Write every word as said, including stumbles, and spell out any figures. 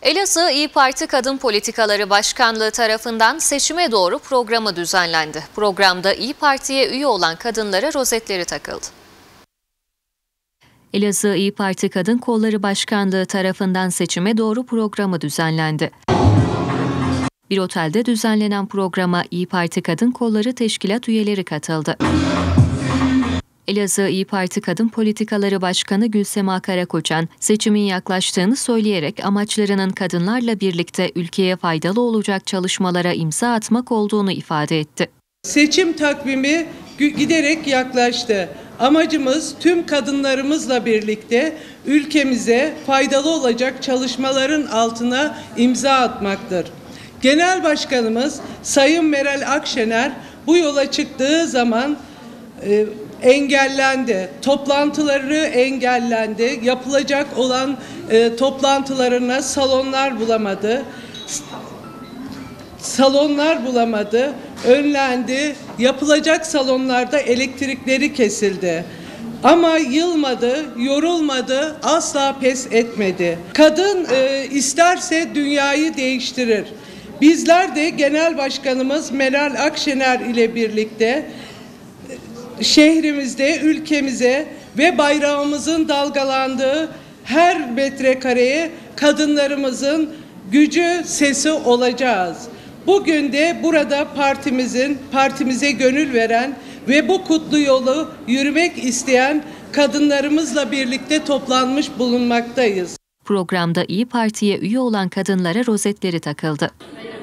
Elazığ İYİ Parti Kadın Politikaları Başkanlığı tarafından seçime doğru programı düzenlendi. Programda İYİ Parti'ye üye olan kadınlara rozetleri takıldı. Elazığ İYİ Parti Kadın Kolları Başkanlığı tarafından seçime doğru programı düzenlendi. Bir otelde düzenlenen programa İYİ Parti Kadın Kolları Teşkilat üyeleri katıldı. Elazığ İYİ Parti Kadın Politikaları Başkanı Gülsema Karakoçan, seçimin yaklaştığını söyleyerek amaçlarının kadınlarla birlikte ülkeye faydalı olacak çalışmalara imza atmak olduğunu ifade etti. Seçim takvimi giderek yaklaştı. Amacımız tüm kadınlarımızla birlikte ülkemize faydalı olacak çalışmaların altına imza atmaktır. Genel Başkanımız Sayın Meral Akşener bu yola çıktığı zaman e, engellendi. Toplantıları engellendi. Yapılacak olan e, toplantılarına salonlar bulamadı. Salonlar bulamadı. Önlendi. Yapılacak salonlarda elektrikleri kesildi. Ama yılmadı, yorulmadı, asla pes etmedi. Kadın e, isterse dünyayı değiştirir. Bizler de Genel Başkanımız Meral Akşener ile birlikte şehrimizde, ülkemize ve bayrağımızın dalgalandığı her metrekareye kadınlarımızın gücü, sesi olacağız. Bugün de burada partimizin, partimize gönül veren ve bu kutlu yolu yürümek isteyen kadınlarımızla birlikte toplanmış bulunmaktayız. Programda İYİ Parti'ye üye olan kadınlara rozetleri takıldı.